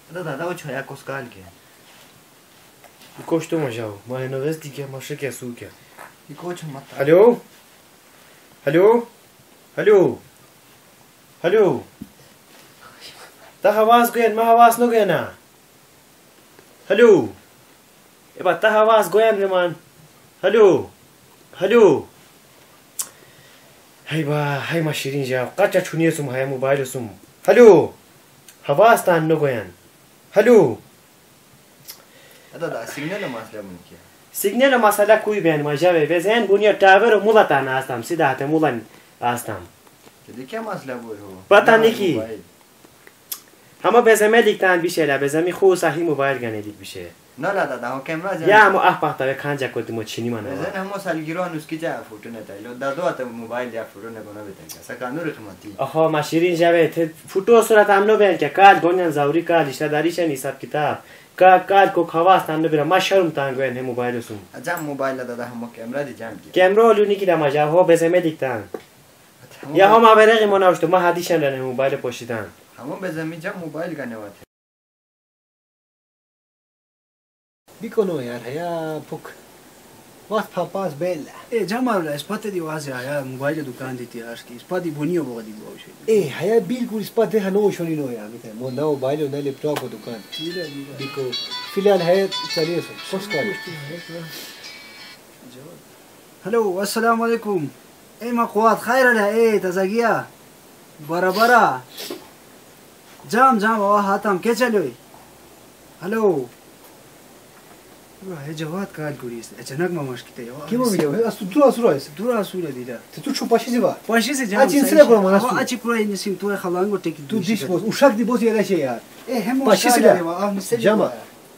दादा वो छोया कोसकाल के कोच तो मजाओ मैं नवेस दी क्या मशे क्या सू क्या ये कोच मत हेलो हेलो हेलो हेलो ता आवाज गयन मा आवाज न गयना हेलो ए बा ता आवाज गयन रे मान हेलो हेलो हाय बा हाय मा शिरिन जा कच्चा छुनिए सुम हाय मोबाइल सुम हेलो आवाज ता न गयन हेलो दादा सिग्नल मसला मन क्या सिग्नल मसला कोई बयान मजावे बेजन बुनिया टावर मुलाता नास्ताम सीधा ते मुलन आस्ताम तो क्या मसला वो हो पता नहीं की हम बेजमे लिखता बिशेला बेजमी खो सही मोबाइल गने लिख बिशे ना ला दादा हो कैमरा या हम पता वे खांजा को तुम छिनी माना बेजन हम सालगिरह अनुष्की जा फोटो न ताइलो दादो आते मोबाइल या फोटो न बना बेता सकानो रखमती अहो माशिरिन जावे थे फोटो सूरत हमनो बेन के काल गोन्यान जावरी का रिश्तेदारी से हिसाब किताब का काल को खवास तान बेरा मशरूम तान गए ने मोबाइल सुन अच्छा मोबाइल दादा हम कैमरा दे जाम की कैमरा लुनी की मजा हो बेजमे लिखता या हम आवेरे के मनावस्त मा हादिशन ने मोबाइल पोशितान हम बेजमी जा मोबाइल गने वाते बिकोनो यार या पुक वास पास बेल ए जमाल स्पते दी वाज या मोबाइल दुकान दी यार की स्पती बुनियो बगदी बोशे ए हया बिल्कुल स्पते हनो शोनी नो यार मिते मो ना मोबाइल ना लैपटॉप दुकान बिको फिलहाल है चलिए कोस कर हेलो अस्सलाम वालेकुम ए मा ख्वात खैर ला ए तजागिया बराबरा जाम जाम वा हातम के चलो हेलो है जवाब काल गुरीस अचानक मामश किते के मो वीडियो है असु दूरा सुरा दीदा तू छु पाशी से बा पाशी से जाम अच्छी से को माना अच्छी पूरा इन सिम तू खलांगो टेक तू दिस बोस उशक दी बोस यार छे यार ए हम पाशी से जामा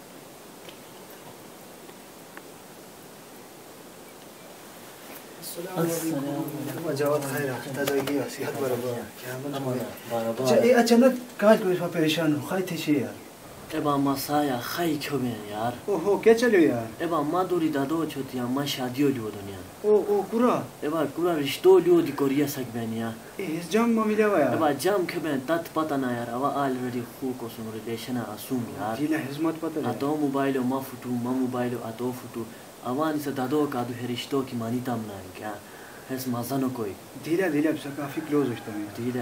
जवाब खैर तजागिया सेहत बराबर क्या ए अचानक काल गुरीस परेशान हो खाई थे यार एबा मसाया खाई क्यों यार ओहो क्या चलो यार एबा माधुरी दादो छोतिया मा शादियो लियो दुनिया ओ कुरा एबा कुरा रिश्तो लियो दी कोरिया सकबेनिया ए इस जाम ममिला यार एबा जाम खबेन तत पता ना यार अवा ऑलरेडी खू को सुन रिलेशन असुम यार जिला हिजमत पता है अतो मोबाइल मा फुटू मा मोबाइल अतो फुटू अवान से दादो का दो रिश्तो की मानीता ना क्या है मजा न कोई धीरे धीरे अब काफी क्लोज होता है धीरे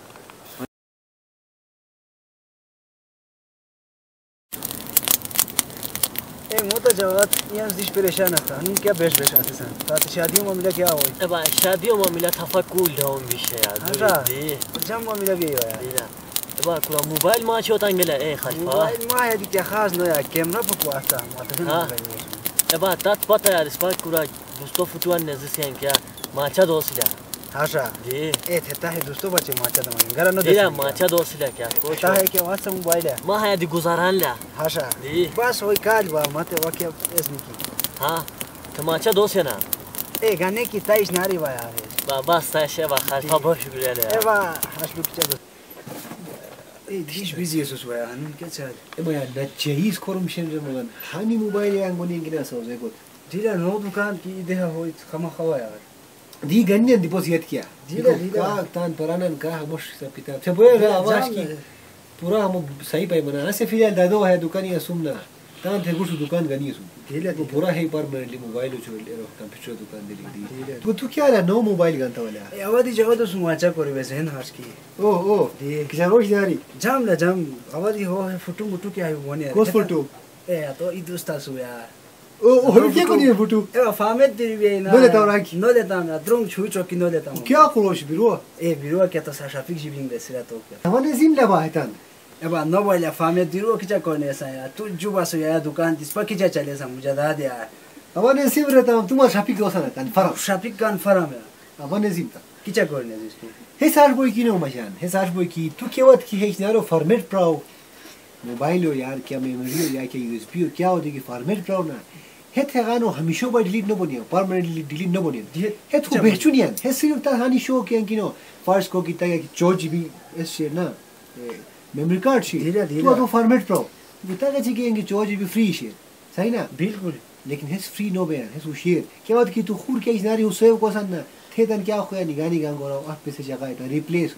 ए मो तो जवाब यहां दिस परेशान था हम क्या बेश आते सन तो शादियों में मिला क्या हो एबा शादियों में मिला तफक्कुल डाउन विषय यार दी जम में मिला भी यार एबा कुरा मोबाइल मा छोता मिला ए खलीफा मोबाइल मा है कि खास न यार कैमरा पकवाता मतलब एबा तात पता यार इस बात कुरा दोस्तों फुटवान नजर क्या माचा दोसिला हाशा जी ए थता है दोस्तों बच्चे माचा दम घर न दिला माचा दोसिला क्या कोता है कि व्हाट्सएप मोबाइल है मा है दी गुजारान ला हाशा जी बस वही काल बा मते वाक्य इसने की हां तो माचा दोसे ना ए गाने की ताइश नारी बा यार बा साशे बा खलीफा बहुत शुक्रिया ले ए बा हाश बुक चलो ए दिस बिजी है सो यार हम क्या चल ए भैया न चाहिए कोरम शेंजर मगन हानी मोबाइल यांग बनी गिना सोजे को दिला नो दुकान की देहा हो खमा खवा यार दी गन्य डिपोजिट किया का तान परानन का हमश पिता से बोले आवाज की पूरा हम सही पे बना से फिर दादो है दुकान या सुनना तान थे गुस दुकान गनी सुन दिले तो पूरा है परमानेंटली मोबाइल छोड़ ले रो कंप्यूटर दुकान दे दी तू क्या ला नो मोबाइल गंता वाला ए आवादी जगह तो सुवाचा करे वैसे है हर्ष की ओ दे किसा रोज दारी जाम ला जाम आवादी हो है फोटो मुटू क्या है वने कोस फोटो ए तो ई दोस्ता सु यार ओ क्या को नहीं फोटो ए फामेट तेरी भी ना नो लेता राखी नो लेता ना द्रोंग छु चोकी नो लेता क्या करोश बिरो ए बिरो क्या तो साशा फिक जिबिंग बेसरा तो क्या हमने जिम लबा है तान एबा नो वाला फामेट दिरो किचा करने ऐसा यार तू जुबा सो यार दुकान दिस पर किचा चले सा मुजादाद यार हमने जिम रहता तुम शापिक दोसा कान फरम शापिक कान फरम यार हमने जिम ता किचा करने जिसको हे सार बोय की नो मशान हे सार बोय की तू केवत की है नारो फॉर्मेट प्राउ मोबाइल हो यार क्या मेमोरी हो या क्या यूएसबी हो क्या हो देखी फॉर्मेट प्राउ ना हे थेगानो हमेशा बाय डिलीट न बनियो परमानेंटली डिलीट न बनियो हे तो बेचुनियन हे सिर्फ ता हानि शो के किनो फर्स्ट को किता कि 4 GB एस शेयर ना मेमोरी कार्ड शी तो फॉर्मेट प्रो बुता के कि 4 GB फ्री शेयर सही ना बिल्कुल लेकिन हे फ्री नो बयान हे शेयर क्या बात की तू खुर के इनारी सेव को सन थे तन क्या खोया निगानी गांगोरा आप पे से जगह है रिप्लेस के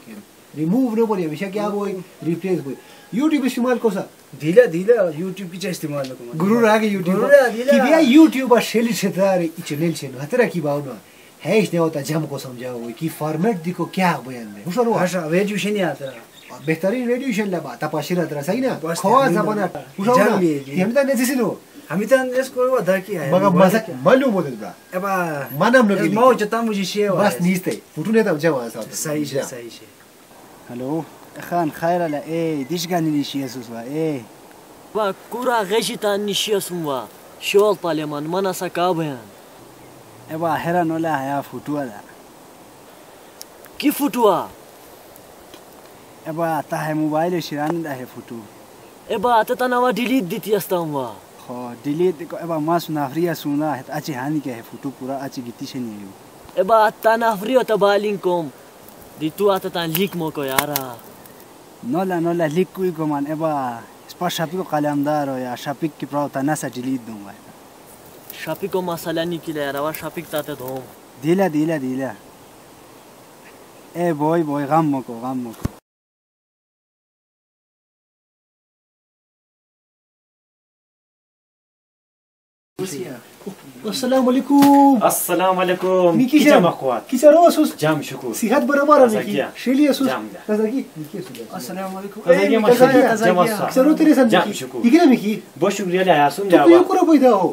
रिमूव न बोले हमेशा क्या वो रिप्लेस हुए यूट्यूब इस्तेमाल कोसा धीला धीला यूट्यूब की इस्तेमाल को गुरु रागे यूट्यूब की भैया यूट्यूब और शेली क्षेत्र चैनल से हतरा की भावना है इसने होता जम को समझाओ कि फॉर्मेट दिखो क्या बयान में हुसर हुआ भाषा रेडियोशन नहीं आता बेहतरीन रेडियोशन लगा तपाशिरा तरह सही ना खवा जमाना हुसर हुआ हम तो नहीं सिनो हामी त यसको अधा के है मगर मजा मालूम होते ब्रा अब मानम लगे मौ जता मुझे शेव बस नीस्ते फुटुने त हुन्छ वहाँ साथ सही छ हेलो खान खैर ला ए दिस गानी निशियस वा ए वा कुरा गशिता निशियस वा शोल पालेमान मनसा का बयान एबा हेरा नला हया फुटुआ की फुटुआ एबा ता है मोबाइल शिरान दा है फुटु एबा त नवा डिलीट दिति अस्ताम वा खो डिलीट को एबा मास नाफरिया सुना है अच्छी हानि के है फुटु पूरा अच्छी गीती से नहीं एबा ता नाफरियो त बालिंग कोम दितु आता ता लीक मको यारा नला लीक कुई को मान एबा स्पा शापिक को कलमदार हो या शापिक की प्राव ता नसा डिलीट दूंगा शापिक को मसाला निकले यार वा शापिक ताते धोम दिला ए बॉय गम मको अस्सलाम वालेकुम मिकी जमा ख्वात किसा रोसुस जाम शुक्र सेहत बराबर है मिकी शेली असुस तजकी मिकी अस्सलाम वालेकुम तजकी माशा जमा किसा रो तेरे सन जाम शुक्र इकना मिकी बहुत शुक्रिया ला सुन तू जावा कुरा पैदा हो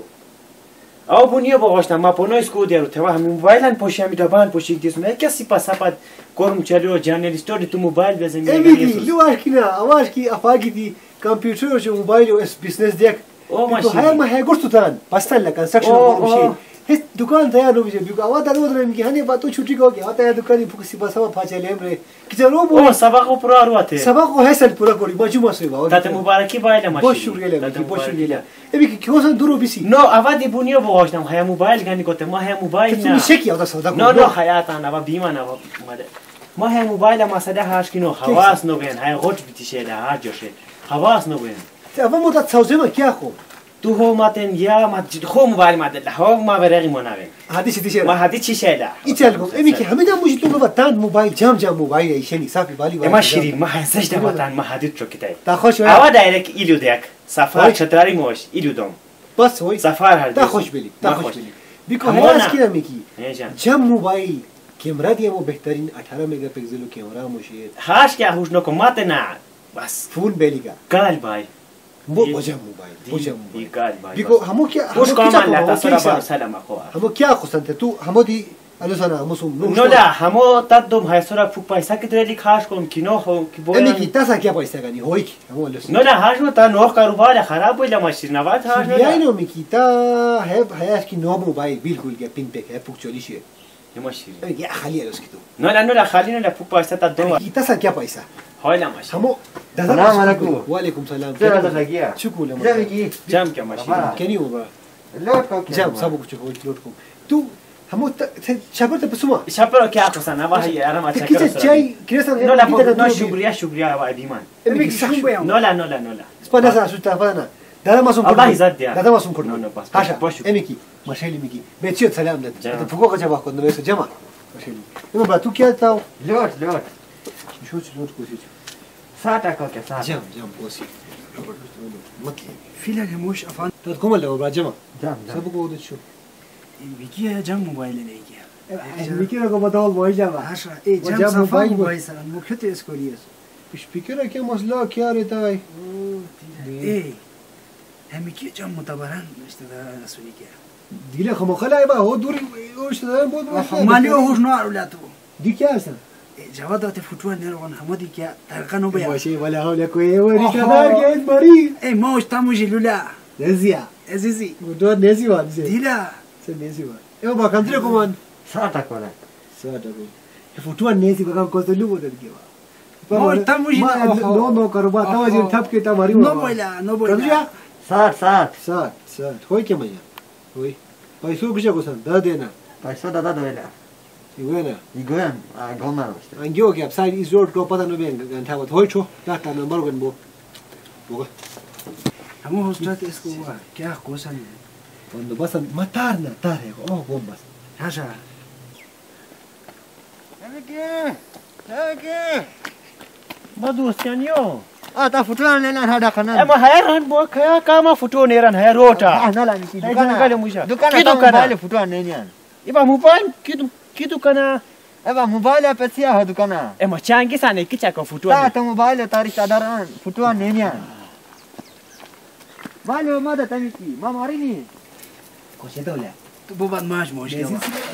او بنیه باغاشتم ما پونای سکو دیارو توا همین موبایلن پوشیمی تا بان پوشیک دیسم یک کسی پاسپاد کورم چلو جانل استوری تو موبایل بزنی میگی لو اشکینا اواش کی افاگی دی کامپیوتر و موبایل و بزنس دیک تو هر ما هی گوشت تان پاستن لا کنستراکشن کوشی هیچ دکان تیار نمیشه بیگو اوا درو درو میگی هنی با تو چھٹی کو گیا تا دکانی فوکسی باسا پاچلیم ره کی رو او سبق پورا روته سبق هسل پورا کوری ماجو ماسوی با تا مبارکی باید ماشین باش شکریه باش شکریه ابی کی واسه درو بیسی نو اوا دی بنیه باغاشتم های موبایل گانی کوته ما های موبایل تو شکی اوتا سودا کو نو حیاتان اوا بیمان اوا ما های موبایل ما صدا هاش کینو حواس نو بین های غوت بیتیشه ده ها جوشه حواس نو بین اوا مو تا تصوزه کیا خو تو هو ماتن یا ما خو موبایل ما ده ها ما برقی مناوی هادی چی ما هادی چی شیلا ایتال کو امی کی همیدا موجی تو بتان موبایل جام موبایل ایشنی صافی بالی ما شیرین ما هنسش ده بتان ما هادی تو کیتای تا خوش اوا دایرک ایلو دیک سفر چتراری موش ایلو دوم بس وای سفر هر تا خوش بلی بیکو هلاس کی میکی جام موبایل کیمرا دیمو بهترین 18 مگاپیکسل کیمرا موشه هاش که هوش نکو مات نه بس فون بلیگا کال بای بوجم موبایل کال بای بیکو همو کیا خوش کامل لا تسلا سلام اخو همو کیا خوستنت تو همو دی الوسانا همو سوم نو لا همو تدوم های سورا فوق پیسا کی تری خاص کن کینو هو کی بو امی کی تاسا کیا پیسا گانی هوی کی همو الوس نو لا هاش تا نو کاروبار خراب ویلا ماشین نوات هاش یا اینو میکی تا هب هیاش کی نو موبایل بالکل گه پین پک هپ چولیشه ماشین یا خالی الوس کی تو نو لا خالی نو لا فوق پیسا تا دو کی تاسا کیا پیسا هایلا ماشین همو السلام علیکم و علیکم سلام چرا دغیا شکر لما جامی جام که ماشین کنی و با لوٹ کو جام سبو کو چکو لوٹ کو تو همو شپر ته پسوما شپر که اخسن اوا هی ارم اچھا کی چای کریسان نو لا نو شکریه و ایمان امی کی شون بیام نو لا سپانا سا سوتا فانا دادا ماسون الله عزت دیا دادا ماسون کردن نو بس هاشا باش امی کی ماشیلی میگی بچیو سلام داد تو فوق جواب کن نو جمع ماشیلی اما با تو کیا تاو لوٹ شو لوٹ کوشش ساعت کو که ساعت جام کوشش مکی فيلا هموش افان تو کومل له جمع جام سبو کو ود شو بيجي جام موبايل نيجي میکی رو بدال وای جمع هاشا اي جام صفا موبايل سان مكتي اسكوريس سپیکر که مسئله کیا رہتا ہے اي هم كي جام متبران اشتغل اسوني كده دیگه خمو خلا با هو دور اشتدارن بود ماليو هوش نوع ولاتو دی کیا هستن جوادات فوتوال نيرون حمودي كده ترقنو بيا ماشي ولا حول کوي و اشتدار که بری اي ما استموجي لولا نزیا عزيزي ودو نزی وان سے ديلا نزی وان ايو با کنتره کومان ساعت کو نه ساعت کو فوتوال نزی با کوستلو بود دیگه ما استموجي نو کاروبار تاجر تھپ کے تمہاری نو بولا ساعت ہوئی کیا میا ہوئی پیسو کچھ کوسن دا دینا پیسہ دادا دویلا ایوانا ایگویم گوما است انگیو که ساید ایز روड کو پتا نو بین گنتا وت ہوئی چھو تا نمبر گن بو بو همو هوستات اسكو كيا كوسن cuando pasan matarna tare oh bombas هاشا Aquí. ما دوستیانیو تا فوتو نه نه هذا قناه اما هيران بو كما فوتو نيران هي روتا احنا لا نكيد دكان موبايل فوتو نه يبقى موبايل كيدو كنا ابا موبايل پسیا ه دکانا اما چانگی سانه کی چاکو فوتو تا موبايل تاریخ داران فوتو نه بالو ما ده تمیکی ما مارینی کوچه دوله تو بابا ماش مشکل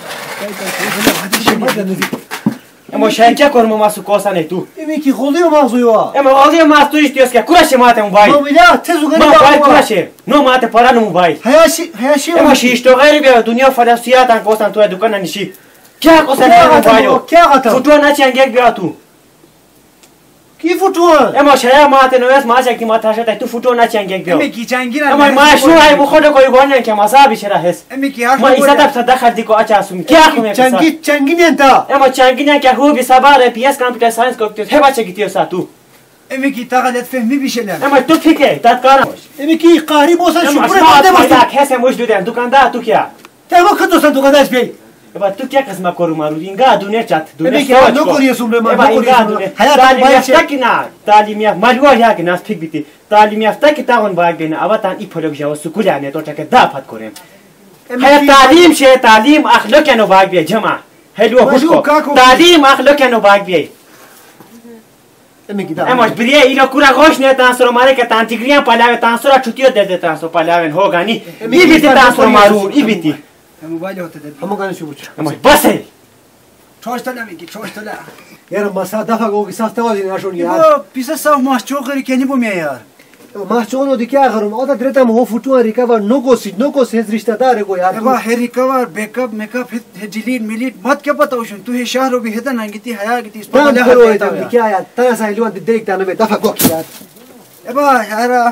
اما شانچا کورمو ماسو کوسانه تو میکی خودی مازویو اما آدی ماس تو استیوس که کورش ماته موبایل موبایل تزو گنی موبایل کورشه نو ماته پارانو موبایل هیاشی اما شیش تو غیر بیا دنیا فلسفیات ان کوسان تو دکان نشی کیا کوسانه موبایل کیا غتا فوتو نه چنگک بیا تو کی فوتو اما شایا ماته نوس ماشه کی ماته شته تو فوتو نه چنگک بیا میکی چنگی نه اما ما شو ای بخود کوی گونن که مصابی چرا هست میکی هر ما ایسا صدق دیکو اچا سوم کیا کوم چنگی نه تا اما چنگی نه که هو بی سبار پی اس کامپیوتر ساينس کوکتو هبا چگیتیو ساتو میکی تا غلط فهمی بشلم اما تو فکر تذکر میکی قاری بوسن اما شپره اسمع ماده ما کس موجوده دکاندار تو کیا تمام کدو سن دکاندار بی اما تو کیا قسم کارو مارو اینگا دونه چات دونه میکی نو کوری سومره ما اما نو کوری اینگا سومره دونه حیات تعلیم موبایل یافته کی نه تعلیم یافته مالوا یا کی ناس فکر بیتی تعلیم یافته کی تاون باگ بینه اوا تان ای پلوگ جاو سکول انه تو چک دافت کنیم هي تعلیم شه تعلیم اخلاق انو باگ بی جمع هلو خوشو تعلیم اخلاق انو باگ بی میکی دا اما بریه اینا کورا خوش نه تانسرو ماره که تانتیگریان پلاوه تانسرو چوتیو دل تانسرو پلاوه هوگانی ای بیتی تانسرو مارو ای بیتی موبایل هات ده همو گانه شو بچ اما بسه چوش تلا میکی چوش تلا یار مسا دفعه گو ساست وادی نشون یار یو پیسه ساو ماش چوکری کنی بو میار ما چونو دیگه اگرم آدا درتم هو فوتو ریکاور نو کو هز رشتہ دار کو یار ابا هری کور بیکاپ میکاپ هجلین میلیت مت که پتاوشن تو شهر رو به هدن انگیتی حیا گیتی بام کرو دیگه یا تا سایلو دیک تا نو دفعه گو کیات ابا یارا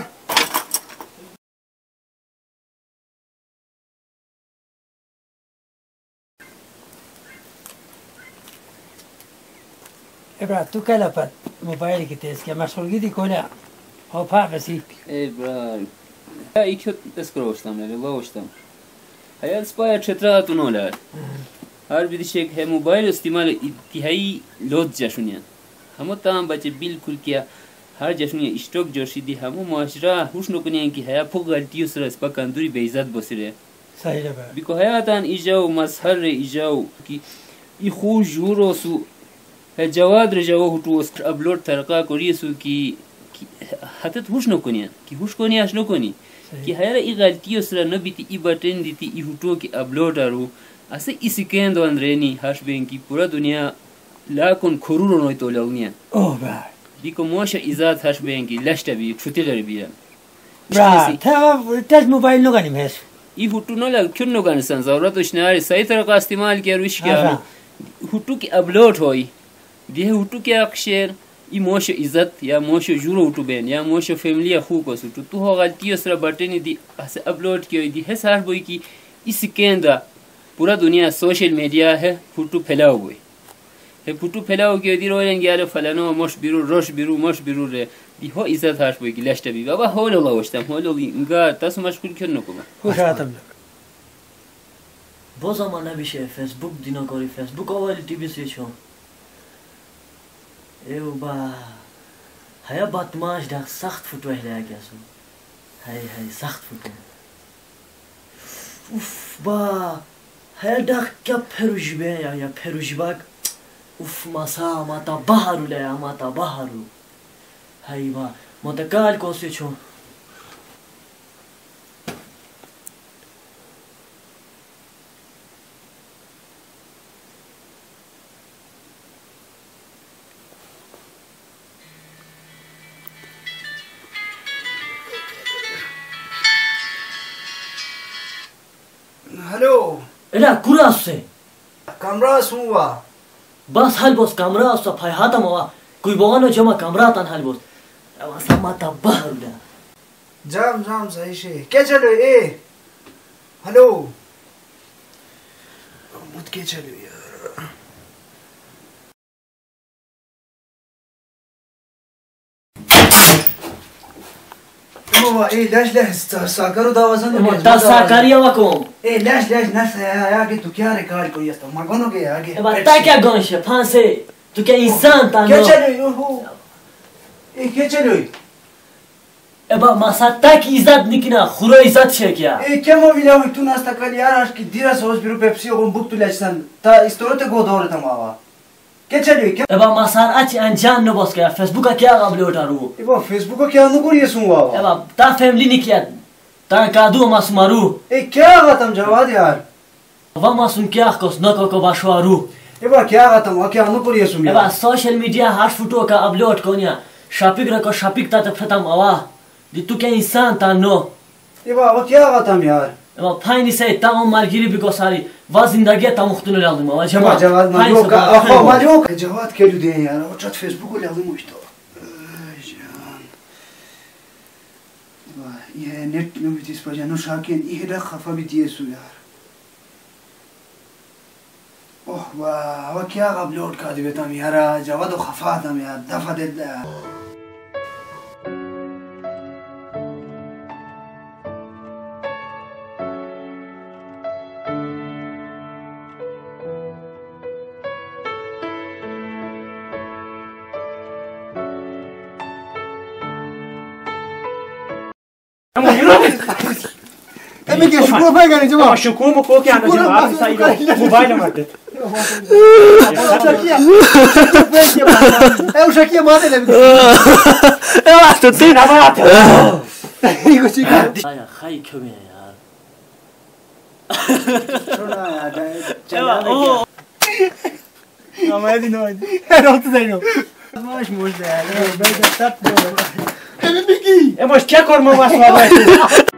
ابرا تو کلا پد موبایل کی تیز که مشغولگی دی کلا ها پاپسی ابرا ایکو اسکروشتم نه لاوشتم هيا سبايا چترات نولار هر بیدیشک هم موبایل استعمال انتهایی لود جشونیان همو تام بچه بالکل کیا هر جشونیان اشتراک جوشیدی همو معاشره هوش نکنیان که هيا پو غلطیو سر اسپا کندوری به عزت بسیره صحیح با بیکو هيا تان ایجاو مظهر ایجاو کی ای خو جورو سو جواد رجاو هتو ابلود ترقا کوریسو کی حتت هوش نکنیان کی هوش کنی اش نکنی कि हयारा ई गलतियों से न बीती ई बटन दीती ई हुटो की अपलोड आरो ऐसे इसी केंद्र अंदरेनी हश बेंकी पूरा दुनिया लाखों करोड़ों नोई तो लाउनिया ओ बा बिको मोशा इजात हश बेंकी लष्ट भी छुट्टी कर बिया ब्रा था टच मोबाइल नो गानी मेस ई हुटो न लग क्यों न गाने सन जरूरत उशनारी सही तरह का इस्तेमाल किया रुश किया हुटो की अपलोड होई दिए हुटो के अक्षर ای موش عزت یا موش جورو تو بین یا موش فیملی خوب کوسو تو ها غلطی سره بٹنی دی اس اپلوڈ کی دی ہے سار بوئی کی اس کیندا پورا دنیا سوشل میڈیا ہے فوٹو پھیلاو ہوئی ہے فوٹو پھیلاو کی دی روین گیار فلانو موش بیرو روش بیرو موش بیرو رے دی ہو عزت ہاش بوئی کی لشت بی بابا ہول الله وشتم هول انگار تاس مشغول کن نکوما خوشاتم بازم نمیشه فیسبوک دینا کاری فیسبوک اول تی وی سیچو ایو با هيا باتماش داخ سخت فوتو هلا جاسو هاي سخت فوتو اوف با هيا داخ كا پروجبه يا پروجباك اوف مسا ماتا بحر ولا ماتا بحر هاي با متقال کوسچو हेलो एला कुरास से कमरा सुवा बस हाल बस कमरा स फायहाता मवा कोई बगानो जमा कमरा तन हाल बस अब समाता बहरला जाम जाम सही से क्या चलो ए हेलो मुझ के चलो यार بابا ايه ليش ساكروا ده وزن تا ساكريا وكم ايه ليش ناس يا اگے تو کیا ریکارڈ کوئی است مگونو کے آگے بتا کیا گونش پانسے تو کیا انسان تا کیا چلو ای که چلوی ابا مسا تک عزت نکنه خورا عزت شه کیا ای که ما ویلاوی تو نستا کلی یارش که دیره سوز بیرو پپسی اون بوک تو لچتن تا استورت گوداره تماوا که چلوی که ابا مسار اچ انجام نباس که فیسبوک کیا قبل اٹارو ای فیسبوک کیا نکوری سون واوا ابا تا فیملی نکیاد تا کادو مسمارو ای کیا غتم جواد یار و مسون کیا کوس نکو کو باشوارو ای کیا غتم کیا نکوری سون ابا سوشل میڈیا هر فوٹو کا اپلوڈ کنیا شاپیک رکو شاپیک تا فتم اوا دی تو که انسان تا نو ای کیا غتم یار ابا پاینی سی تا اون مالگیری بگو ساری و زندگی تا مختنو لازم اوا جواد ماجوک آخو ماجوک جواد کلو دی یار او چت فیسبوک لازم مشتو جان یه نت نمیتیس پاجانو شاکین ای هدا خفا بیتیسو یار اوه واه کیا اپلوड کردی بتام یار جواد خفا دم یار دفع دل امی که شکوه بگنی جماعه شکوه مکو که انا جماعه سایدو موبایل مرده او شکیه ماده لبید او تو تی نمات ایگو چی کرد خیلی کمیه یار چرا یار آمدی نوید هرات زینو ماش مجده امی بگی اماش که کار ما مسئله